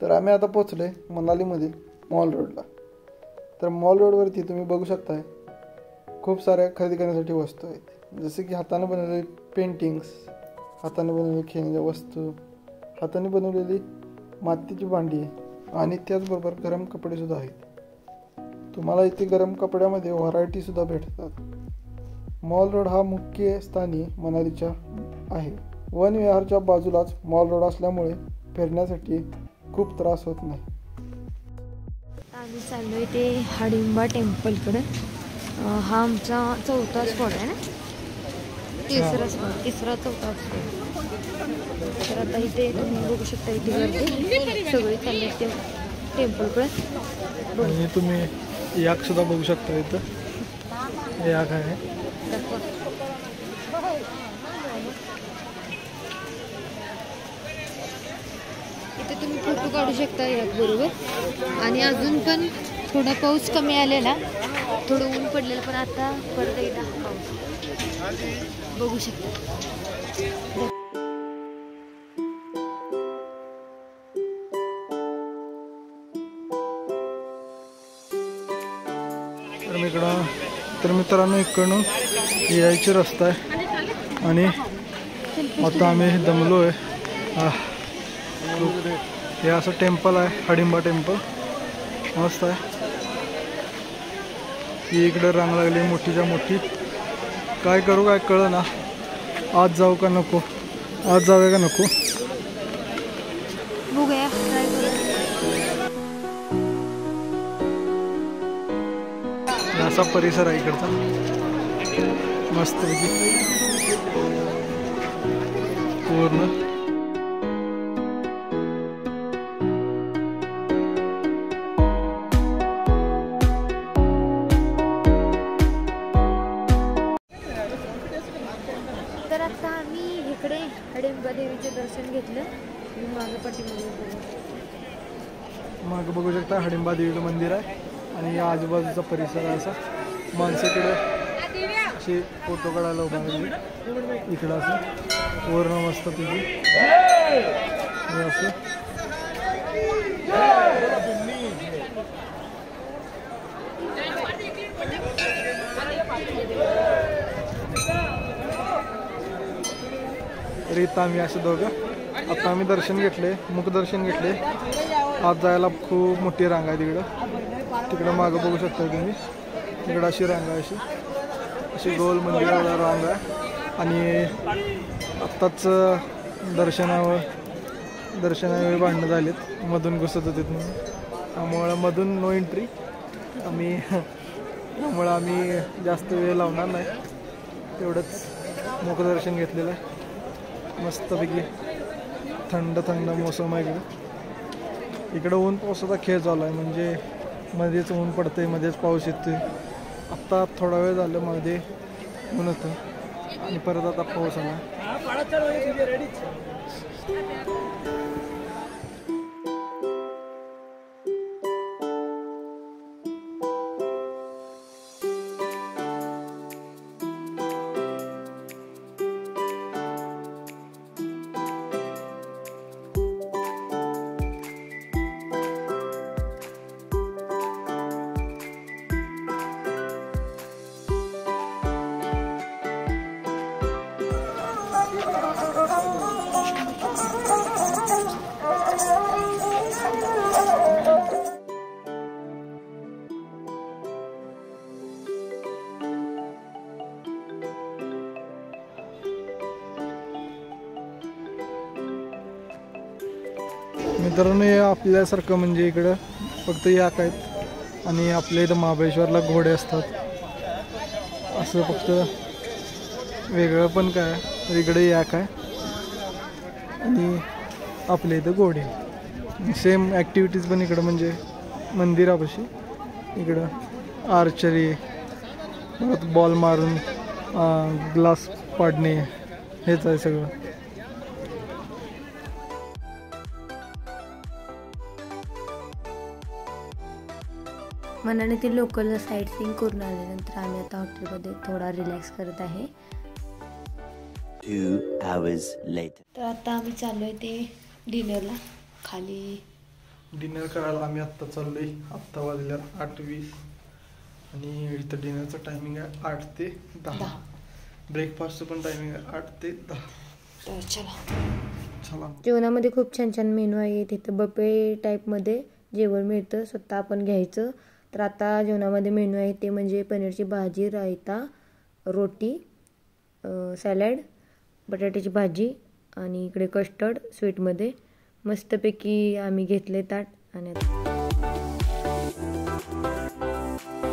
तर आम्ही आता पोचलो आहे मनालीमधील मॉल रोडला. तर मॉल रोडवरती तुम्ही बघू शकताय खूप साऱ्या खरेदी करण्यासाठी वस्तू आहेत, जसे की हाताने बनवलेले पेंटिंग्स, हाताने बनवलेली खेळण्याच्या वस्तू, हाताने बनवलेली मातीची भांडी आणि त्याचबरोबर गरम कपडेसुद्धा आहेत. तुम्हाला इथे गरम कपड्यामध्ये व्हरायटीसुद्धा भेटतात. मॉल रोड हा मुख्य स्थानी मनालीच्या आहे. वन विहारच्या बाजूलाच मॉल रोड असल्यामुळे फिरण्यासाठी खूप त्रास होत नाही. आम्ही चाललो आहे ते हाडिंबा टेम्पलकडे. हा आमचा चौथा स्पॉट आहे ना, तिसरा चौथा स्पॉट. तर आता इथे तुम्ही बघू शकता, इथे गर्दी सगळे चालले ते टेम्पलकडे. आणि तुम्ही याक सुद्धा बघू शकता, इथं याक आहे. इथे तुम्ही फोटो काढू शकता याक बरोबर. आणि अजून पण थोडा पाऊस कमी आलेला, थोडं ऊन पडलेलं, पण आता परत एकदा पाऊस बघू शकता. तर मित्रांनो इकडून यायचे रस्ता आहे आणि आता आम्ही दमलो आहे. हे असं टेम्पल आहे, हाडिंबा टेम्पल मस्त आहे. ही इकडे रांग लागली मोठीच्या मोठी. काय करू काय कळ ना, आज जाऊ का नको, आज जाऊया का नको बघूया. असा परिसर आहे इकडचा मस्त पूर्ण. तर आता आम्ही इकडे हाडिंबा देवीचे दर्शन घेतलं. मागं बघू शकता हाडिंबा देवीचं मंदिर आहे आणि या आजूबाजूचा परिसर आहे. असा माणसाकडे असे फोटो काढायला उभा आहे इकडं असं पूर्ण मस्त तिथे असं. तर इथं आम्ही असे दोघं आता आम्ही दर्शन घेतले, मुखदर्शन घेतले. आज जायला खूप मोठी रांग आहे तिकडं मागं बघू शकता तुम्ही. तिकडं अशी रांग आहे, अशी गोल मंदिराला रांग आहे. आणि आत्ताच दर्शनावेळी भांडणं झालेत, मधून घुसत होते म्हणून, त्यामुळं मधून नो एंट्री. त्यामुळं आम्ही जास्त वेळ लावणार नाही, तेवढंच मुखदर्शन घेतलेलं आहे. मस्तपैकी थंड थंड मोसम आहे इकडं. ऊन पावसाचा खेळ चालू आहे, म्हणजे मध्येच ऊन पडतंय, मध्येच पाऊस येतोय. आत्ता थोडा वेळ झालं मध्ये ऊन होतं आणि परत आता पाऊस आला. मित्रांनो, हे आपल्यासारखं म्हणजे इकडं फक्त याक आहेत आणि आपल्या इथं महाबळेश्वरला घोडे असतात, असं फक्त वेगळं पण काय तर इकडे याक आहे आणि आपल्या इथं घोडे. सेम ॲक्टिव्हिटीज पण इकडं म्हणजे मंदिरापाशी इकडं आर्चरी, परत बॉल मारून ग्लास पाडणे, हेच आहे सगळं. मनालीतील लोकल साईट सीइंग करून आल्यानंतर आम्ही आता हॉटेलमध्ये थोडा रिलॅक्स करत आहे. 2 hours later. तर आता आम्ही चाललो आहे ते डिनरला. खाली डिनर करायला आम्ही आत्ता चाललोय. आत्ता वाजल्या 8:20 आणि इथं डिनरचं टायमिंग आहे 8 ते 10. ब्रेकफास्टचं पण टायमिंग आहे 8 ते 10. तर चला. चला. जेवणामध्ये खूप छान छान मेनू आहे. तिथं बफे टाईपमध्ये जेवण मिळतं, स्वतः आपण घ्यायचं. तर आता जेवणामध्ये मेनू आहे ते म्हणजे पनीरची भाजी, रायता, रोटी, सॅलड, बटाट्याची भाजी आणि इकडे कस्टर्ड स्वीटमध्ये. मस्तपैकी आम्ही घेतले ताट आणि